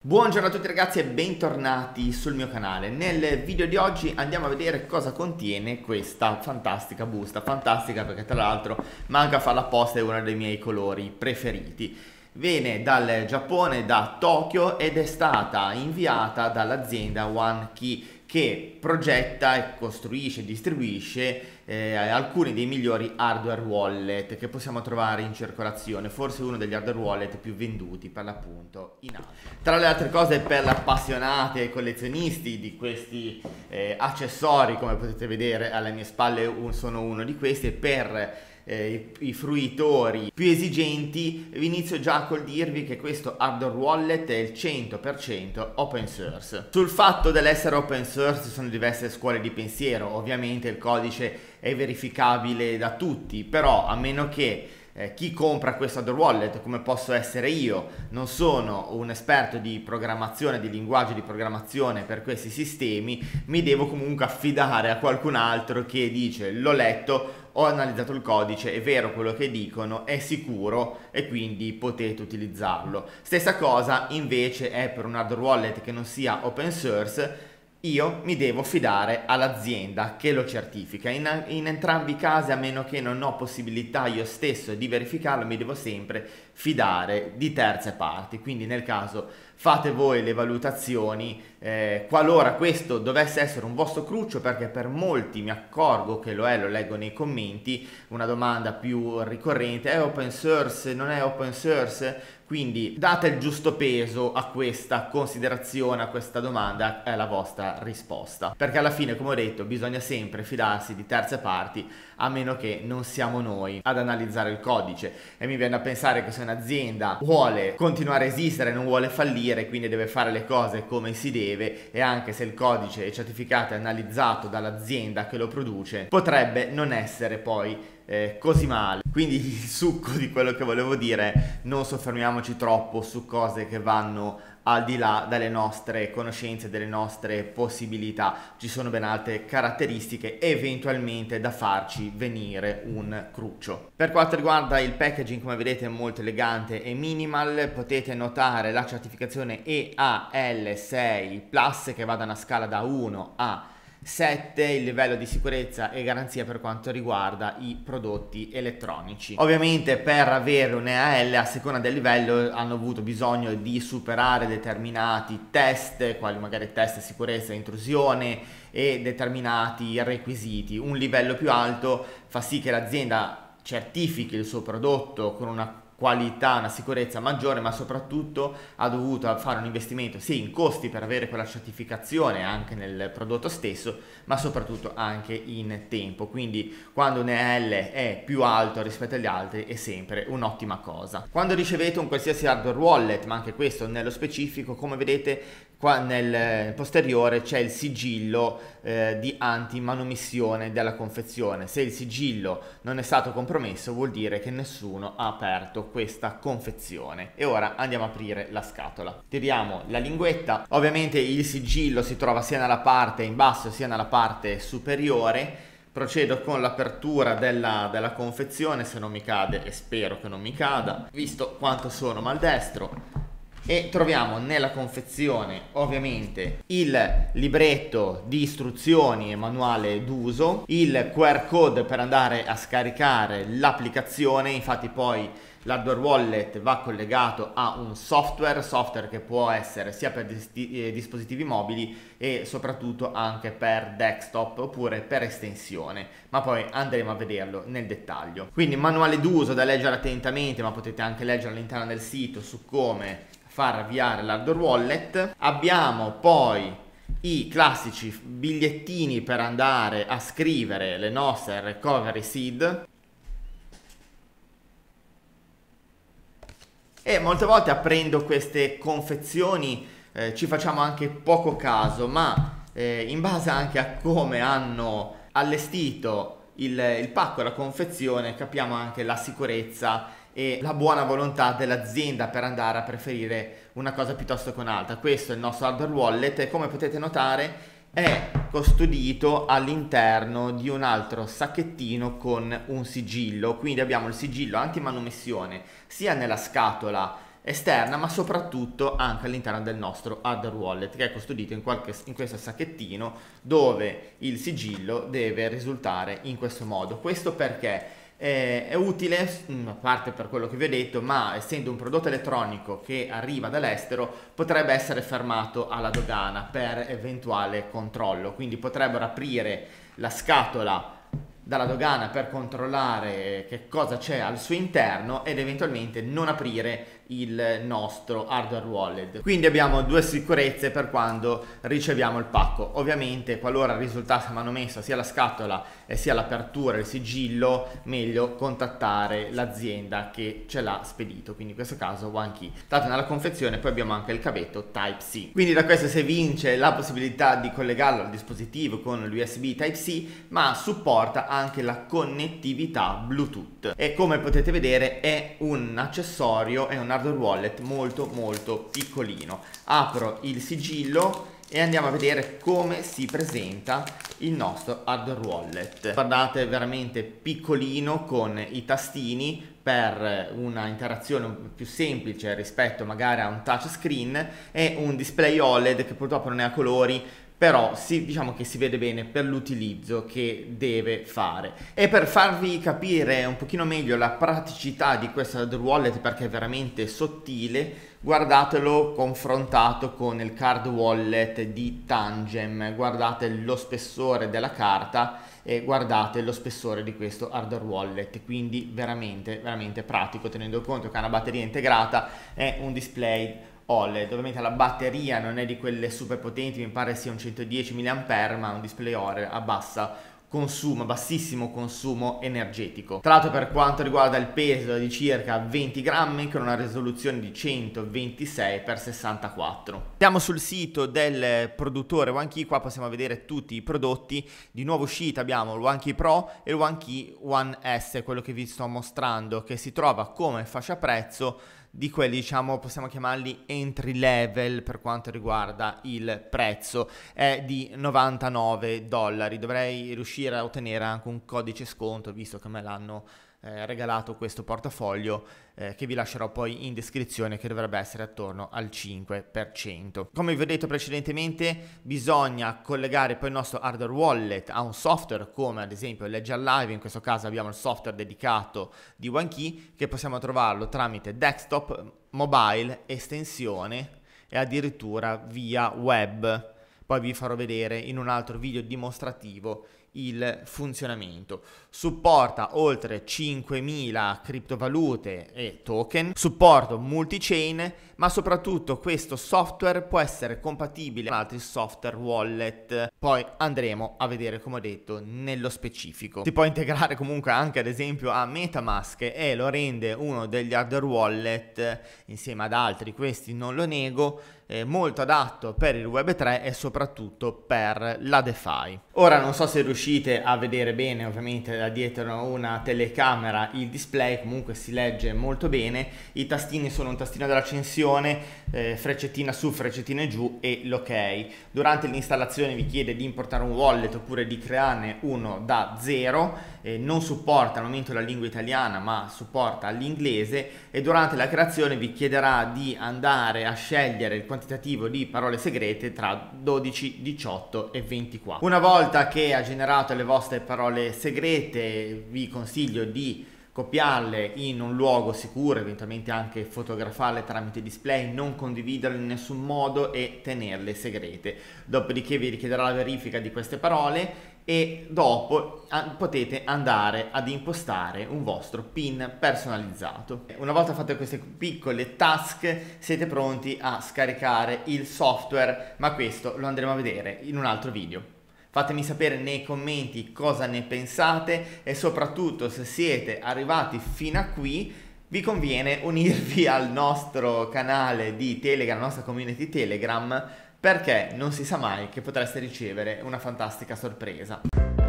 Buongiorno a tutti ragazzi e bentornati sul mio canale. Nel video di oggi andiamo a vedere cosa contiene questa fantastica busta. Fantastica perché tra l'altro manca a farla apposta, è uno dei miei colori preferiti. Viene dal Giappone, da Tokyo, ed è stata inviata dall'azienda One Key, che progetta e costruisce e distribuisce alcuni dei migliori hardware wallet che possiamo trovare in circolazione, forse uno degli hardware wallet più venduti per l'appunto in Asia. Tra le altre cose, per gli appassionati e collezionisti di questi accessori, come potete vedere alle mie spalle sono uno di questi, e per i fruitori più esigenti vi inizio già col dirvi che questo hardware wallet è il 100% open source. Sul fatto dell'essere open source ci sono diverse scuole di pensiero. Ovviamente il codice è verificabile da tutti, però a meno che chi compra questo hardware wallet, come posso essere io, non sono un esperto di programmazione, di linguaggio di programmazione per questi sistemi, mi devo comunque affidare a qualcun altro che dice: l'ho letto, ho analizzato il codice, è vero quello che dicono, è sicuro e quindi potete utilizzarlo. Stessa cosa invece è per un hardware wallet che non sia open source. Io mi devo fidare all'azienda che lo certifica. In entrambi i casi, a meno che non ho possibilità io stesso di verificarlo, mi devo sempre fidare di terze parti. Quindi nel caso fate voi le valutazioni, qualora questo dovesse essere un vostro cruccio, perché per molti mi accorgo che lo è, lo leggo nei commenti, una domanda più ricorrente: è open source, non è open source? Quindi date il giusto peso a questa considerazione, a questa domanda, è la vostra risposta. Perché alla fine, come ho detto, bisogna sempre fidarsi di terze parti, a meno che non siamo noi ad analizzare il codice. E mi viene a pensare che se un'azienda vuole continuare a esistere, non vuole fallire, quindi deve fare le cose come si deve, e anche se il codice è certificato e analizzato dall'azienda che lo produce, potrebbe non essere poi così male. Quindi il succo di quello che volevo dire: non soffermiamoci troppo su cose che vanno al di là delle nostre conoscenze, delle nostre possibilità. Ci sono ben altre caratteristiche eventualmente da farci venire un cruccio. Per quanto riguarda il packaging, come vedete è molto elegante e minimal. Potete notare la certificazione EAL6 Plus, che va da una scala da 1 a 7, il livello di sicurezza e garanzia per quanto riguarda i prodotti elettronici. Ovviamente per avere un EAL, a seconda del livello, hanno avuto bisogno di superare determinati test, quali magari test sicurezza e intrusione, e determinati requisiti. Un livello più alto fa sì che l'azienda certifichi il suo prodotto con una qualità, una sicurezza maggiore, ma soprattutto ha dovuto fare un investimento sia in costi per avere quella certificazione anche nel prodotto stesso, ma soprattutto anche in tempo. Quindi quando un EAL è più alto rispetto agli altri è sempre un'ottima cosa. Quando ricevete un qualsiasi hardware wallet, ma anche questo nello specifico, come vedete qua nel posteriore c'è il sigillo di anti-manomissione della confezione. Se il sigillo non è stato compromesso, vuol dire che nessuno ha aperto questa confezione. E ora andiamo a aprire la scatola. Tiriamo la linguetta. Ovviamente il sigillo si trova sia nella parte in basso sia nella parte superiore. Procedo con l'apertura della confezione, se non mi cade, e spero che non mi cada, visto quanto sono maldestro. E troviamo nella confezione ovviamente il libretto di istruzioni e manuale d'uso, il QR code per andare a scaricare l'applicazione. Infatti poi l'hardware wallet va collegato a un software che può essere sia per dispositivi mobili e soprattutto anche per desktop oppure per estensione, ma poi andremo a vederlo nel dettaglio. Quindi manuale d'uso da leggere attentamente, ma potete anche leggere all'interno del sito su come far avviare l'hardware wallet. Abbiamo poi i classici bigliettini per andare a scrivere le nostre recovery seed, e molte volte aprendo queste confezioni ci facciamo anche poco caso, ma in base anche a come hanno allestito il pacco e la confezione capiamo anche la sicurezza e la buona volontà dell'azienda per andare a preferire una cosa piuttosto che un'altra. Questo è il nostro hardware wallet e, come potete notare, è custodito all'interno di un altro sacchettino con un sigillo. Quindi abbiamo il sigillo anti-manomissione sia nella scatola esterna, ma soprattutto anche all'interno del nostro hardware wallet, che è custodito in questo sacchettino, dove il sigillo deve risultare in questo modo. Questo perché è utile, a parte per quello che vi ho detto, ma essendo un prodotto elettronico che arriva dall'estero, potrebbe essere fermato alla dogana per eventuale controllo, quindi potrebbero aprire la scatola dalla dogana per controllare che cosa c'è al suo interno ed eventualmente non aprire il nostro hardware wallet. Quindi abbiamo due sicurezze per quando riceviamo il pacco. Ovviamente qualora risultasse manomessa sia la scatola e sia l'apertura, il sigillo, meglio contattare l'azienda che ce l'ha spedito, quindi in questo caso OneKey. Tanto nella confezione poi abbiamo anche il cavetto Type-C, quindi da questo si evince la possibilità di collegarlo al dispositivo con l'USB Type-C, ma supporta anche la connettività Bluetooth e come potete vedere è un accessorio, è un hardware wallet molto piccolino. Apro il sigillo e andiamo a vedere come si presenta il nostro hardware wallet. Guardate, veramente piccolino, con i tastini per una interazione più semplice rispetto magari a un touchscreen, e un display OLED che purtroppo non è a colori, però diciamo che si vede bene per l'utilizzo che deve fare. E per farvi capire un pochino meglio la praticità di questo hardware wallet, perché è veramente sottile, guardatelo confrontato con il card wallet di Tangem. Guardate lo spessore della carta e guardate lo spessore di questo hardware wallet, quindi veramente pratico, tenendo conto che ha una batteria integrata, è un display OLED. Ovviamente la batteria non è di quelle super potenti, mi pare sia un 110 mAh, ma un display OLED a bassissimo consumo energetico. Tra l'altro, per quanto riguarda il peso, è di circa 20 grammi con una risoluzione di 126x64. Siamo sul sito del produttore OneKey, qua possiamo vedere tutti i prodotti. Di nuovo uscita abbiamo il OneKey Pro e il OneKey One S, quello che vi sto mostrando, che si trova come fascia prezzo di quelli, diciamo, possiamo chiamarli entry level per quanto riguarda il prezzo, è di $99. Dovrei riuscire a ottenere anche un codice sconto, visto che me l'hanno regalato questo portafoglio, che vi lascerò poi in descrizione, che dovrebbe essere attorno al 5%. Come vi ho detto precedentemente, bisogna collegare poi il nostro hardware wallet a un software come ad esempio Ledger Live. In questo caso abbiamo il software dedicato di OneKey, che possiamo trovarlo tramite desktop, mobile, estensione e addirittura via web. Poi vi farò vedere in un altro video dimostrativo il funzionamento. Supporta oltre 5.000 criptovalute e token, supporto multi-chain, ma soprattutto questo software può essere compatibile con altri software wallet. Poi andremo a vedere, come ho detto, nello specifico. Si può integrare comunque anche ad esempio a MetaMask e lo rende uno degli hardware wallet, insieme ad altri, questi non lo nego, molto adatto per il Web3 e soprattutto per la DeFi. Ora non so se riuscite a vedere bene, ovviamente da dietro una telecamera, il display comunque si legge molto bene. I tastini sono un tastino dell'accensione, freccettina su, freccettina giù e l'ok. Durante l'installazione vi chiede di importare un wallet oppure di crearne uno da zero. Non supporta al momento la lingua italiana, ma supporta l'inglese, e durante la creazione vi chiederà di andare a scegliere il quantitativo di parole segrete tra 12, 18 e 24. Una volta che ha generato le vostre parole segrete, vi consiglio di copiarle in un luogo sicuro, eventualmente anche fotografarle tramite display, non condividerle in nessun modo e tenerle segrete. Dopodiché vi richiederà la verifica di queste parole e dopo potete andare ad impostare un vostro PIN personalizzato. Una volta fatte queste piccole task siete pronti a scaricare il software, ma questo lo andremo a vedere in un altro video. Fatemi sapere nei commenti cosa ne pensate e soprattutto, se siete arrivati fino a qui, vi conviene unirvi al nostro canale di Telegram, la nostra community Telegram, perché non si sa mai che potreste ricevere una fantastica sorpresa.